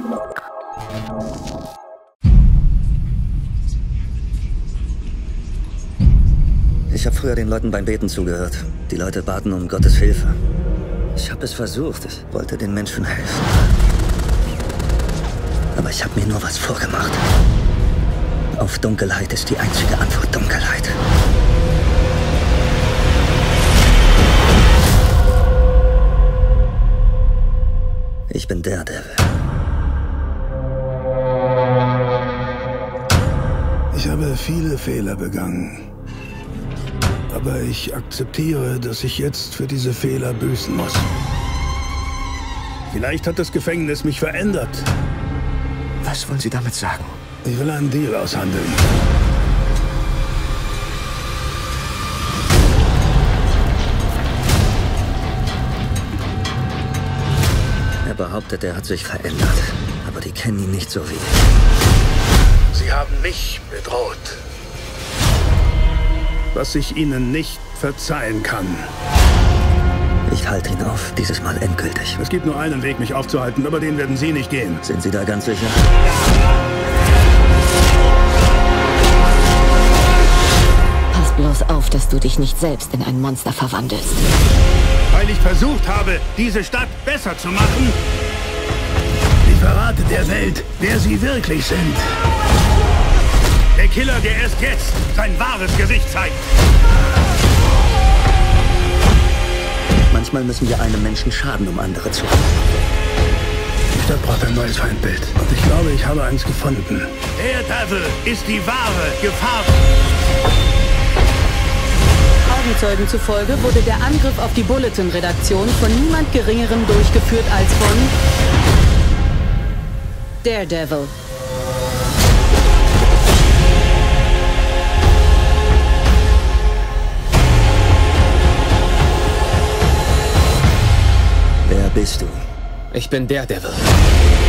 Ich habe früher den Leuten beim Beten zugehört. Die Leute baten um Gottes Hilfe. Ich habe es versucht. Ich wollte den Menschen helfen. Aber ich habe mir nur was vorgemacht. Auf Dunkelheit ist die einzige Antwort Dunkelheit. Ich bin Daredevil. Ich habe viele Fehler begangen. Aber ich akzeptiere, dass ich jetzt für diese Fehler büßen muss. Vielleicht hat das Gefängnis mich verändert. Was wollen Sie damit sagen? Ich will einen Deal aushandeln. Er behauptet, er hat sich verändert. Aber die kennen ihn nicht so wie ich. Sie haben mich bedroht. Was ich Ihnen nicht verzeihen kann. Ich halte ihn auf, dieses Mal endgültig. Es gibt nur einen Weg, mich aufzuhalten, aber den werden Sie nicht gehen. Sind Sie da ganz sicher? Pass bloß auf, dass du dich nicht selbst in ein Monster verwandelst. Weil ich versucht habe, diese Stadt besser zu machen. Ich verrate der Welt, wer sie wirklich sind. Der Killer, der erst jetzt sein wahres Gesicht zeigt. Manchmal müssen wir einem Menschen schaden, um andere zu retten. Die Stadt braucht ein neues Feindbild. Und ich glaube, ich habe eins gefunden. Daredevil ist die wahre Gefahr. Augenzeugen zufolge wurde der Angriff auf die Bulletin-Redaktion von niemand Geringerem durchgeführt als von Daredevil. Wer bist du? Ich bin Daredevil.